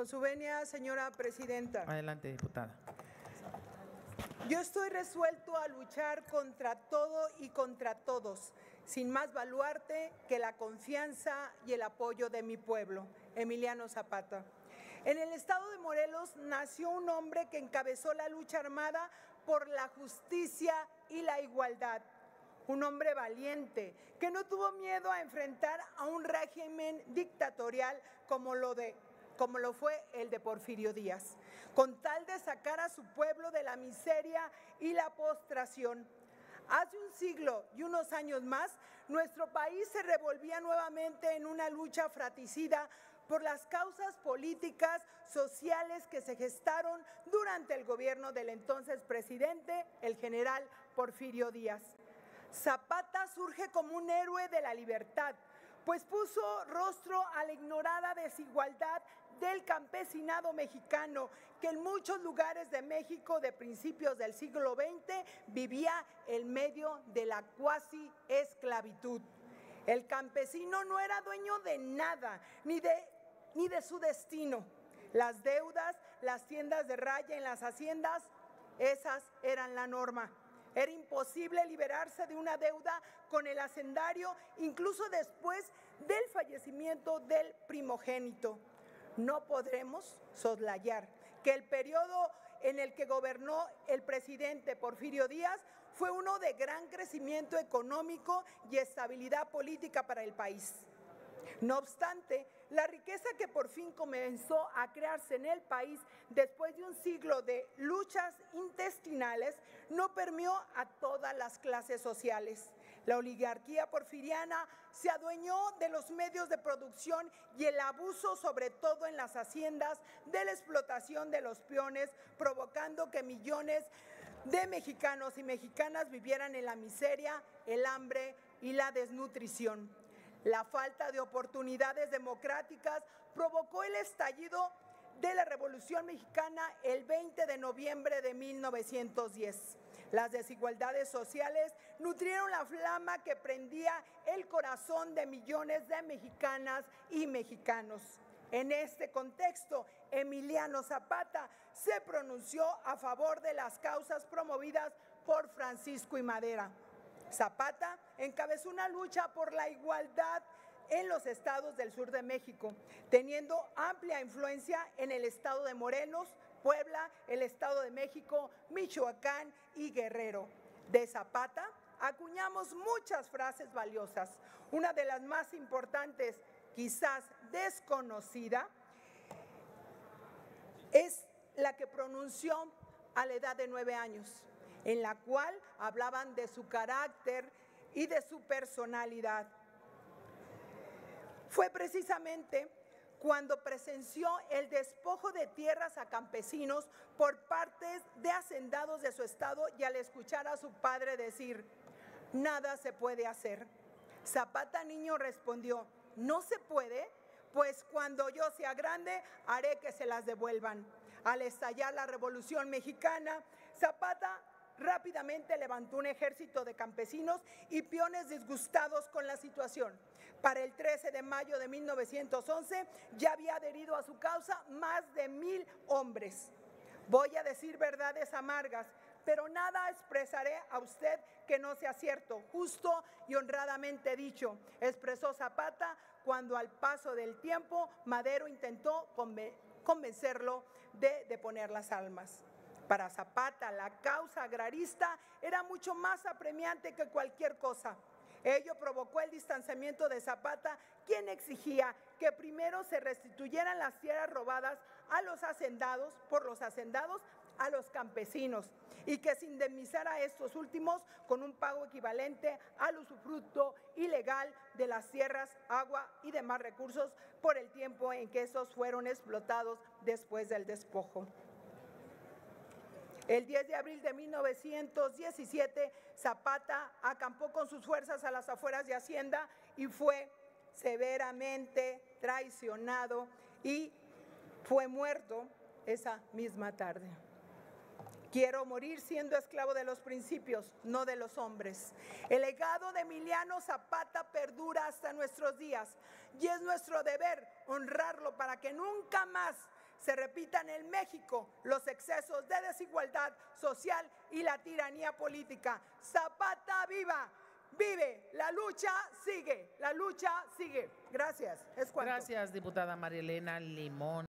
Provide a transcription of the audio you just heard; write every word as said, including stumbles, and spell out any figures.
Con su venia, señora presidenta. Adelante, diputada. Yo estoy resuelto a luchar contra todo y contra todos, sin más baluarte que la confianza y el apoyo de mi pueblo, Emiliano Zapata. En el estado de Morelos nació un hombre que encabezó la lucha armada por la justicia y la igualdad. Un hombre valiente que no tuvo miedo a enfrentar a un régimen dictatorial como lo de como lo fue el de Porfirio Díaz, con tal de sacar a su pueblo de la miseria y la postración. Hace un siglo y unos años más, nuestro país se revolvía nuevamente en una lucha fratricida por las causas políticas, sociales que se gestaron durante el gobierno del entonces presidente, el general Porfirio Díaz. Zapata surge como un héroe de la libertad, pues puso rostro a la ignorada desigualdad del campesinado mexicano, que en muchos lugares de México de principios del siglo veinte vivía en medio de la cuasi esclavitud. El campesino no era dueño de nada, ni de, ni de su destino. Las deudas, las tiendas de raya en las haciendas, esas eran la norma. Era imposible liberarse de una deuda con el hacendario, incluso después del fallecimiento del primogénito. No podremos soslayar que el periodo en el que gobernó el presidente Porfirio Díaz fue uno de gran crecimiento económico y estabilidad política para el país. No obstante, la riqueza que por fin comenzó a crearse en el país después de un siglo de luchas intestinales no permeó a todas las clases sociales. La oligarquía porfiriana se adueñó de los medios de producción y el abuso, sobre todo en las haciendas, de la explotación de los peones, provocando que millones de mexicanos y mexicanas vivieran en la miseria, el hambre y la desnutrición. La falta de oportunidades democráticas provocó el estallido de la Revolución Mexicana el veinte de noviembre de mil novecientos diez. Las desigualdades sociales nutrieron la flama que prendía el corazón de millones de mexicanas y mexicanos. En este contexto, Emiliano Zapata se pronunció a favor de las causas promovidas por Francisco I. Madero. Zapata encabezó una lucha por la igualdad en los estados del sur de México, teniendo amplia influencia en el estado de Morelos, Puebla, el estado de México, Michoacán y Guerrero. De Zapata acuñamos muchas frases valiosas. Una de las más importantes, quizás desconocida, es la que pronunció a la edad de nueve años, en la cual hablaban de su carácter y de su personalidad. Fue precisamente cuando presenció el despojo de tierras a campesinos por parte de hacendados de su estado y al escuchar a su padre decir, nada se puede hacer. Zapata niño respondió, ¿no se puede? Pues cuando yo sea grande haré que se las devuelvan. Al estallar la Revolución Mexicana, Zapata rápidamente levantó un ejército de campesinos y peones disgustados con la situación. Para el trece de mayo de mil novecientos once ya había adherido a su causa más de mil hombres. Voy a decir verdades amargas, pero nada expresaré a usted que no sea cierto, justo y honradamente dicho, expresó Zapata cuando al paso del tiempo Madero intentó convencerlo de deponer las armas. Para Zapata, la causa agrarista era mucho más apremiante que cualquier cosa. Ello provocó el distanciamiento de Zapata, quien exigía que primero se restituyeran las tierras robadas a los hacendados, por los hacendados a los campesinos, y que se indemnizara a estos últimos con un pago equivalente al usufructo ilegal de las tierras, agua y demás recursos por el tiempo en que esos fueron explotados después del despojo. El diez de abril de mil novecientos diecisiete, Zapata acampó con sus fuerzas a las afueras de Hacienda y fue severamente traicionado y fue muerto esa misma tarde. Quiero morir siendo esclavo de los principios, no de los hombres. El legado de Emiliano Zapata perdura hasta nuestros días y es nuestro deber honrarlo para que nunca más se repitan en México los excesos de desigualdad social y la tiranía política. Zapata viva, vive, la lucha sigue, la lucha sigue. Gracias. Es cuanto. Gracias, diputada María Elena Limón.